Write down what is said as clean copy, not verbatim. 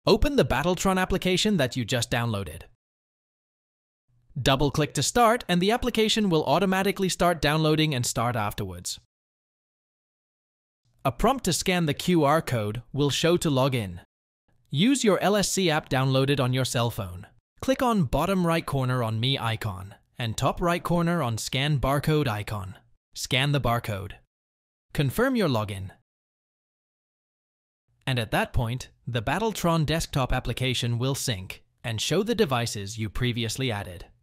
Open the Battletron application that you just downloaded. Double-click to start, and the application will automatically start downloading and start afterwards. A prompt to scan the QR code will show to log in. Use your LSC app downloaded on your cell phone. Click on bottom right corner on Me icon and top right corner on Scan Barcode icon. Scan the barcode. Confirm your login. And at that point, the Battletron desktop application will sync and show the devices you previously added.